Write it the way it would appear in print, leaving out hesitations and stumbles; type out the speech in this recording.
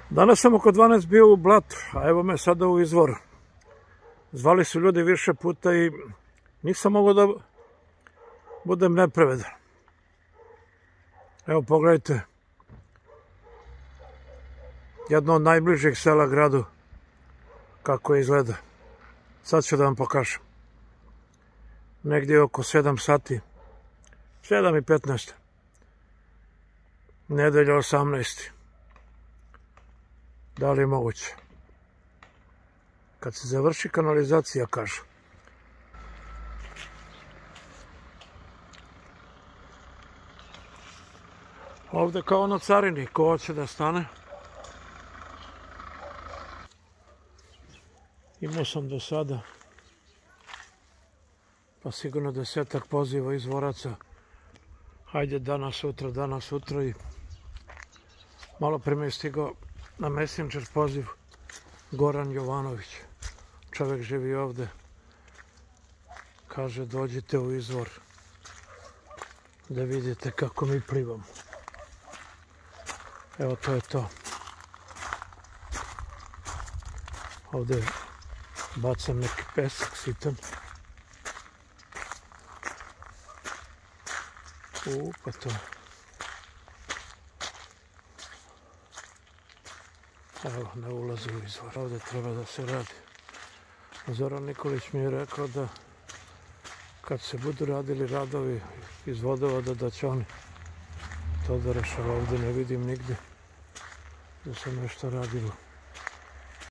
Danas sam oko 12 bio u Blatu, a evo me sada u Izvoru. Zvali su ljudi više puta i nisam mogao da budem nepravedan. Evo pogledajte, jedno od najbližih sela gradu, kako izgleda. Sad ću da vam pokažem. Negdje oko 7 sati, 7:15, nedelja 18. Da li je moguće? Kad se završi kanalizacija, kažu. Ovdje kao na carini, ko hoće da stane. Imao sam do sada pa sigurno 10-ak poziva izvoraca. Hajde danas, sutra i malo pre mi je stigao na Messenger poziv Goran Jovanović. Čovjek živi ovde. Kaže dođite u Izvor da vidite kako mi plivamo. Evo to je to. Ovde bacam neki pesak sitan. Pa to. Evo, ne ulazi u Izvor. Ovdje treba da se radi. Zoran Nikolić mi je rekao da kad se budu radili radovi iz vodovoda da će oni to da rešava. Ovdje ne vidim nigdje da se nešto radilo.